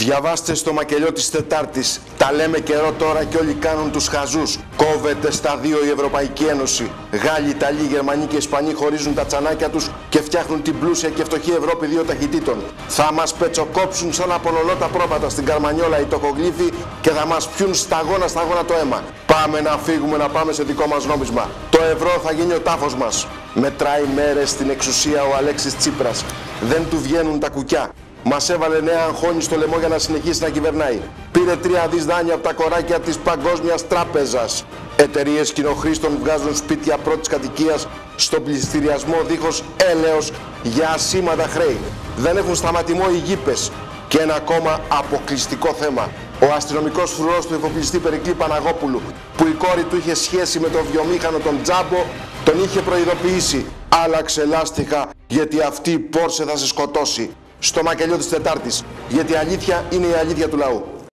Διαβάστε στο μακελιό της Τετάρτης. Τα λέμε καιρό τώρα και όλοι κάνουν τους χαζούς. Κόβεται στα δύο η Ευρωπαϊκή Ένωση. Γάλλοι, Ιταλοί, Γερμανοί και Ισπανοί χωρίζουν τα τσανάκια τους και φτιάχνουν την πλούσια και φτωχή Ευρώπη δύο ταχυτήτων. Θα μας πετσοκόψουν σαν απολολό τα πρόβατα στην Καρμανιόλα οι τοκογλύφοι και θα μας πιούν σταγόνα το αίμα. Πάμε να φύγουμε, να πάμε σε δικό μας νόμισμα. Το ευρώ θα γίνει ο τάφος μας. Μετράει μέρες στην εξουσία ο Αλέξης Τσίπρας. Δεν του βγαίνουν τα κουκιά. Μας έβαλε νέα αγχώνη στο λαιμό για να συνεχίσει να κυβερνάει. Πήρε 3 δις δάνεια από τα κοράκια της Παγκόσμιας Τράπεζας. Εταιρείες κοινοχρήστων βγάζουν σπίτια πρώτης κατοικίας στον πληστηριασμό δίχως έλεος για ασήμαντα χρέη. Δεν έχουν σταματημό οι γήπες. Και ένα ακόμα αποκλειστικό θέμα. Ο αστυνομικός φρουρός του εφοπλιστή Περικλή Παναγόπουλου, που η κόρη του είχε σχέση με τον βιομήχανο τον Τζάμπο, τον είχε προειδοποιήσει. Άλλαξε λάστιχα γιατί αυτή η Πόρσε θα σε σκοτώσει. Στο μακελιό της Τετάρτης, γιατί η αλήθεια είναι η αλήθεια του λαού.